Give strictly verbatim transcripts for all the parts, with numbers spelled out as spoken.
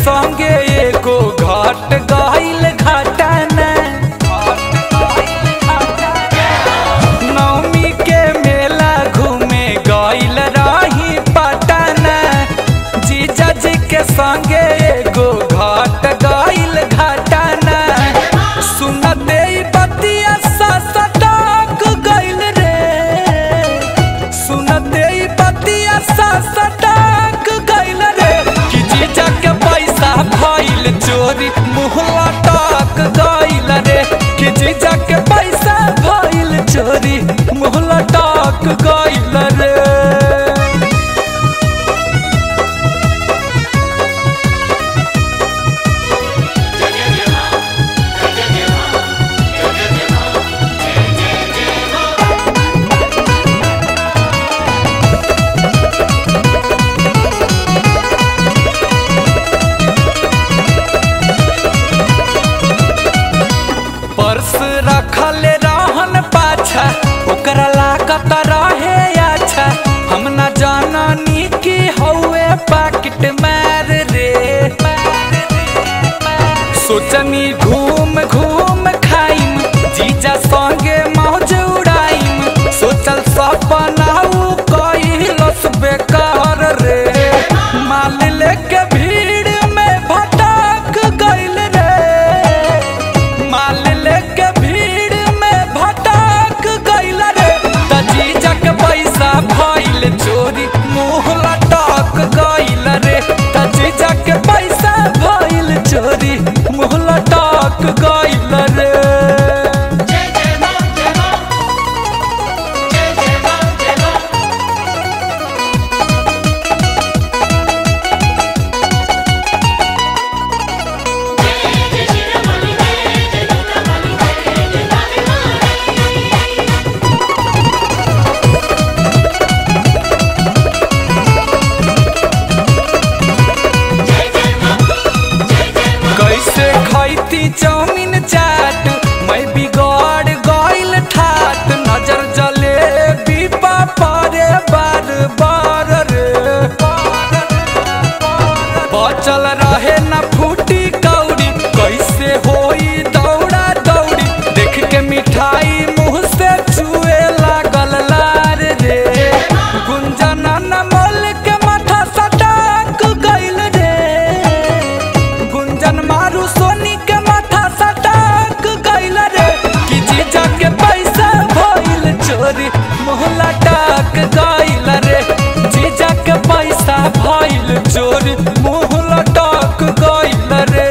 संगे एगो घाट गइल घाटाना। नवमी के मेला घूमे गइल रही पटना। जीजा जी के संगे एगो घाट गइल घाटाना। सुनते बतिया ससटाक गइल रे, सुनते बतिया ससटाक गइल रे कि जीजा के पैसा भइल चोरी मुँह लटक गइल रे कि जीजा के पैसा भइल चोरी मुँह लटक गइल रे। पर्स रखल रहन पाछा ओकरा लागत रहे अच्छा। हम न जाननी कि हौवे पाकिट मार रे। सोचनी घूम घूम खाइम जीजा संगे मौज उड़ाइम। सोचल सपना उ कइलस बेकार रे। माल लेके भीड़ में भटक गइल रे, माल लेके भीड़ में भटक गइल रे। त जीजा के पैसा भइल चोरी मुँह लटक गइल रे। त जीजा के पैसा भइल चोरी मुँह लटक गइल रे। कैसे खैती चाउमीन चाट मैं बिगड़ गइल ठाट। नजर जले बीपा परे बार बार रे। बचल रहे न फूटी कौड़ी कैसे होई दौड़ा दौड़ी। देख के मिठाई मुँह से चुए लागल लार रे। गुंजन नमल के माथा सटक गइल रे। गुंजन मारू सोनी के माथा सटक गइल रे कि जीजा के पैसा भइल चोरी मुँह लटक गइल रे। जीजा के पैसा भइल चोरी मुँह लटक गइल रे।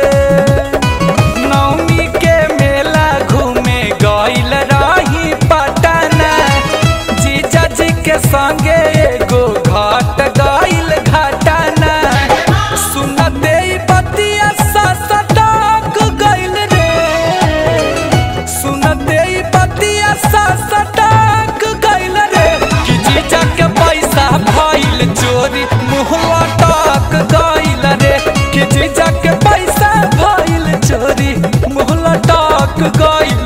नवमी के मेला घूमे गइल रही पटना। जीजा जी के संगे एगो घाट गइल घाटाना। सुनते बतिया ससटाक गइल रे, सुनते बतिया ससटाक गइल रे कि जीजा के पैसा भइल चोरी मुँह लटक गइल रे कि जीजा के पैसा भइल चोरी मुँह लटक गइल